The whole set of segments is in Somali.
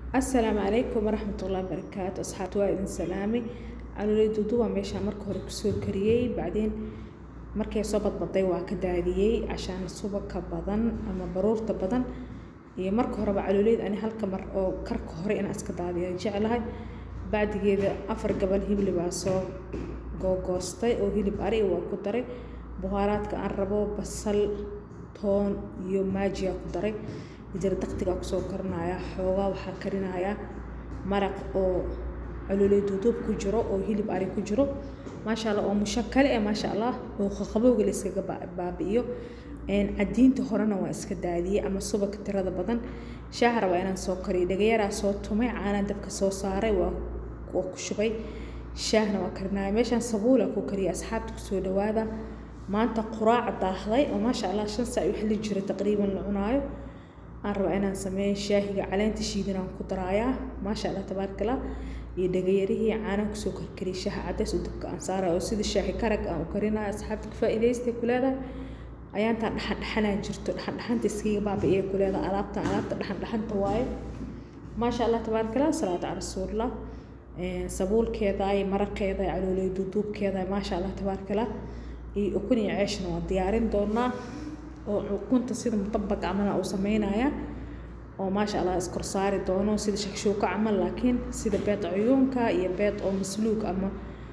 السلام عليكم ورحمة الله وبركاته. أصحاب وائد سلامي على وليد دوبا ماشي مركه هore kusoo kariyay بعدين markay soo badbaday waa ka daadiyay عشان subaka badan ama baruurta badan iyo marka hore ba caloolid ani halka mar oo karka hore in iska daadiyo jecelahay baadigeeda afar gabal hilib baa soo goostay oo hilib ari waa ku daray buharaadka aan rabo basal toon iyo maajiya ku daray jir daqtiga ku soo karnaya xoogaa waxa karinaya maraq oo caloolid dudub ku jiro oo hilib ari ku jiro ma sha Allah oo mushakkal ma sha Allah oo qabowga la iskaga baabiyo cadiinta horena waa iska daadiyay ama subag tirada badan shahar waa inaan soo kariyo dhagayara soo tumay caana dabka soo saaray waa ku shubay shahna waa karnaa meeshan sabuula ku kariyo asxaabta ku soo dhawaada maanta quraac daahday oo ma sha Allah 5 saac wixii la jiro taqriiban la cunaayo aan raba inaan sameeyo shaahiga caleenta shiidan ku daraaya ma sha Allah tabaarkala iyo dhagayarihii caana ku soo karkariyo shaah cadays oo dabka aan saaray oo sida shaahi karag aan u karinayo asxaabta ka faa'iideystay kuleeda ayaan taan dhaxanaa jirto dhaxanta iskiga baabi'ay kuleeda alaabta dhaxanta waaye ma sha Allah tabaarkala salaatu ala rasuulillah sabuulkeeda ay maraqeeda caloolay duubkeeda ma sha Allah tabaarkala iyo ukun iyo ceeshna waa diyaarin doonaa oo ukunta sida mutabaq amana oo sameynaya oo ma sha Allah iskor saari doono sida shakshuuka amal laakiin sida beed cuyuunka iyo beed oo masluug ama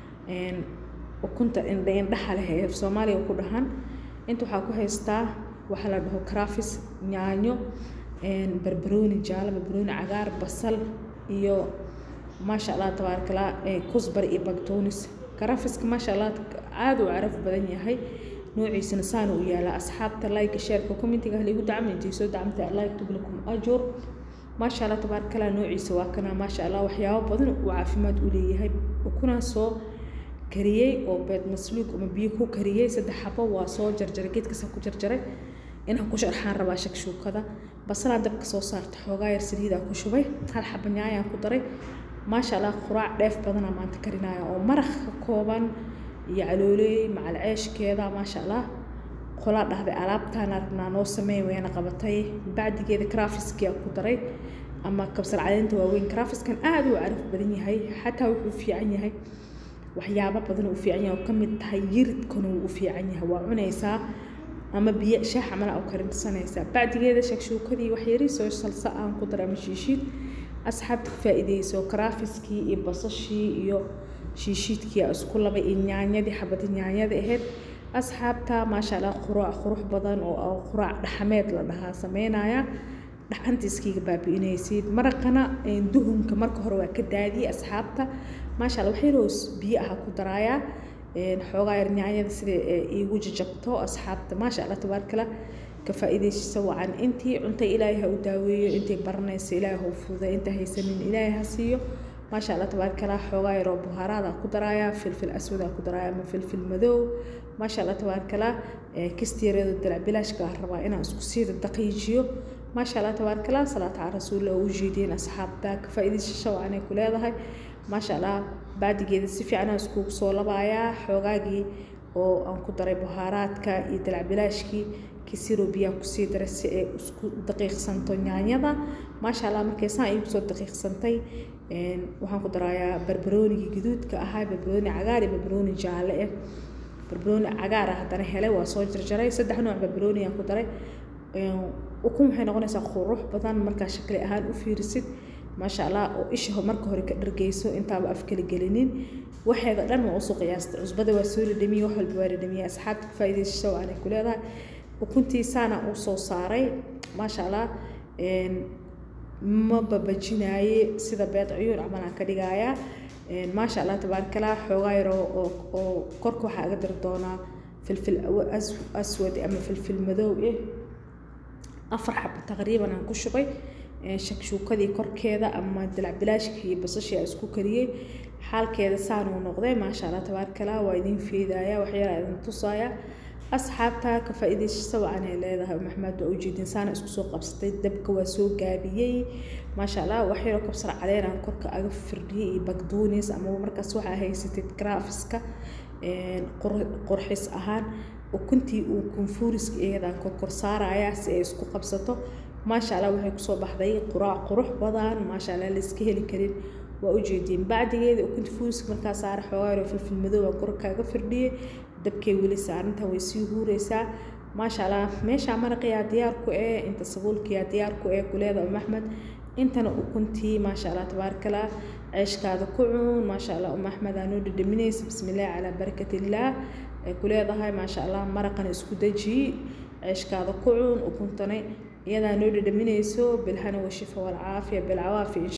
ukunta indhaha leh ee Soomaaliya ku dhahan inta waxa ku haystaa waxa la dhaho crafis yaanyo barbarooni jaalo barbarooni cagaar basal iyo ma sha Allah tabaarkala kusbar iyo bagdoonis crafiska ma sha Allah aad u caraf badan yahay noociisana saan u yaala asxaabta like share commentiga hal igu dacmintii soo dacmtay Allah yaktub lakum ajr ma sha Allah tabaarkala noociisa waa kana ma sha Allah waxyaabo badan oo caafimaad u leeyahay kuna soo kariyay oo beed masluug ama biyo ku kariyay saddex xabo waa soo jarjaray geedka ku jarjaray inaan ku sharxaan rabaa shakshuukada basal dabka soo saartay xoogaa yar saliida ku shubay hal xabo nyaaya ku daray ما شاء الله قراع ديف بدنا ما تكرنايا أو مرخ كوبان يعلولي مع العيش كذا ما شاء الله خلاص هذا علبتها نرنا نوسمي وين قبضتي بعد كذا كرافس كيا قدري أما كبسر علين توين كرافس كان قاعد وعرف بدني هاي حتى وفي عني هاي وحيابة بدنا وفي عني وكم تغيير كانوا وفي عني هوا عنيسا أما بيع شح عمل أو كرنت سنة بعد كذا شكشو كذي وحيري سوي صلصة عن قدرة مشيشيد asxaabta faa'iideyso craffiski iyo basashii iyo shiishidkii isku laba yaanyadii xabada yaanyada ahayd asxaabta ma sha Allah qurux badan oo quraac dhaxameed la dhahaa sameynaya dhaxantiiskiga baabi'inaysid maraqana duhunka marka hore waa ka daadiyay asxaabta ma sha Allah waxay roos biyaha ku daraaya xoogaa yar yaanyada sida iigu jajabto asxaabta ma sha Allah tabaarkala كفائدة سواء أنتِ أنت إلهي وداوية أنتِ برنس إلهي وفوضى أنت هيسمين إلهي هسيو ما شاء الله تبارك الله حواير وبهارات قدرايا فلفل أسود قدرايا من فلفل مذو ما شاء الله تبارك الله كستير الدلع بلاش كهرباء أنا أسكسير الدقيقيو ما شاء الله تبارك الله صلاة على رسول الله وجيدين أصحاب ذاك كفائدة سواء أنا كل هذا ما شاء الله بعد كده سفي أنا أسكوك صولا بايا حواجي أو أن قدراي بهارات كيدلع بلاشكي كسيرو بيا كسيد رسي دقيق سنتونيانيدا ما شاء الله مركي سان ايو سو دقيق سنتي waxaan ku darayaa barbarooni gaduudka ahaa barbarooni cagaar iyo barbarooni jaalle ah barbarooni cagaar ah hadana helay waa soo jarjaray saddex nooc barbarooni aan ku daray ukun waxay noqonaysaa qurux badan marka shakli ahaan u fiirisid ma sha Allah oo isha marka hore ka dhargeyso intaaba afkala gelinin waxeeda dhan waa soo qiyaastay cusbada waa soo dhamiyo wax walba waa dhamiyo asxaabta faa'iideyso aan ku leedahay ukuntii saana u soo saaray ma sha Allah ma babajinaaye sida beed cuyuun amana ka dhigaya ma sha Allah tabaarkala xoogaa yar oo korka waxa aga dar doona filfil aswad ama filfil madow afar xab taqriiban aan ku shubay shakshuukadii korkeeda ama dalac bilaashkii basashii isku kariyay xaalkeeda saan uu noqday ma sha Allah tabaarkala waa idin fiidaya wax yar idin tusaya asxaabta ka faa'iideyso waan leedahay maxamed oo ujeedin saana isku soo qabsatay dabka waa soo gaabiyay ma sha Allah waxay roo kabsar caleeran korka aga firdhiyay bagdoonis ama markaas waxa haysatay graphiska qurxis ahaan ukuntii uu kunfuuriska eedan kor saaraya si ay isku qabsato ما شاء الله waxay ku soo baxday quraac qurux badan ma sha Allah la iska heli karin waa u jeedin bacdigeeda oo kunta fuuska marka saar xogaaro filfil madow aan kor kaaga firdhiyay dabkay wali saaranta way sii huureysaa ma sha Allah meesha marqiya diyaar ku inta sabuulkiya diyaar ku kuleeda Axmed intana ukuntii ma sha Allah tabarakallah عيشكاada ku cuun ma sha Allah Axmed aanu dhadhaminaysa bismillaah ala barakatillah kuleedahay ma sha Allah maraqan isku daji عيشكاada ku cuun ukuntana iyada aanu dhadhaminayso bilhana wa shifa wal aafiya bil awaafi